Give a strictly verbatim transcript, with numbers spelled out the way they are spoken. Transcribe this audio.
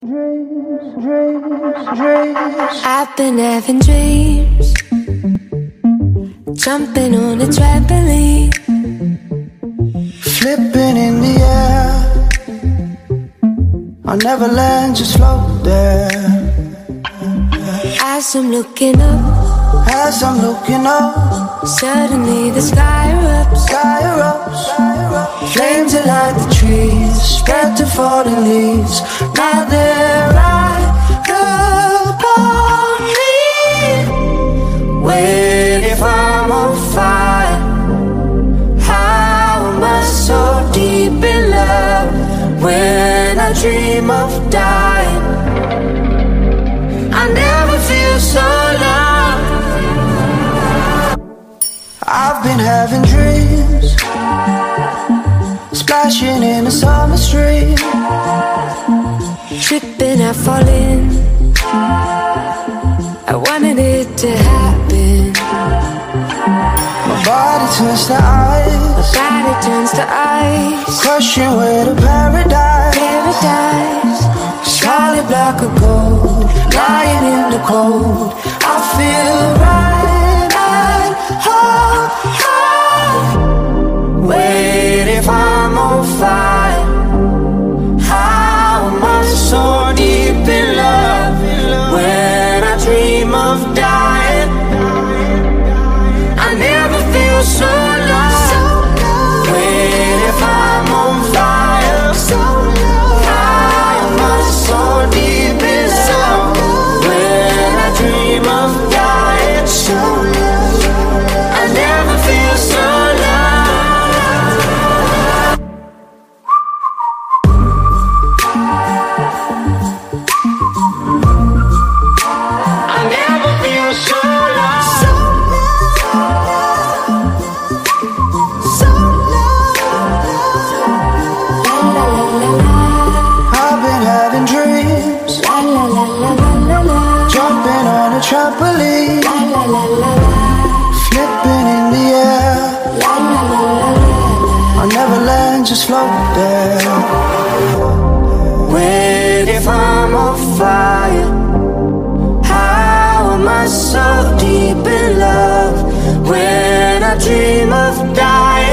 Dreams, dreams, dreams. I've been having dreams, jumping on a trampoline, flipping in the air. I'll never land, just float there. As I'm looking up, as I'm looking up, suddenly the sky erupts, sky erupts. Flames that light the trees, spread to falling leaves. Now they're right upon me. Wait, if I'm on fire, how am I so deep in love? When I dream of dying, I never feel so loved. I've been having dreams, splashing in a summer stream, tripping, I fall in. I wanted it to happen. My body turns to ice, my body turns to ice, crushing with a paradise. Paradise, solid block of gold, lying in the cold. I feel right at home, home. Wait, if I'm on fire, how am I so deep in love? When I dream of dying, I never feel so loved. Wait, if I'm on fire, how am I so deep in love? When I dream of dying, I never feel so loved. Trampoline, la, la, la, la, la. Flipping in the air, la, la, la, la, la. I'll never land, just float there. Wait, if I'm on fire, how am I so deep in love? When I dream of dying,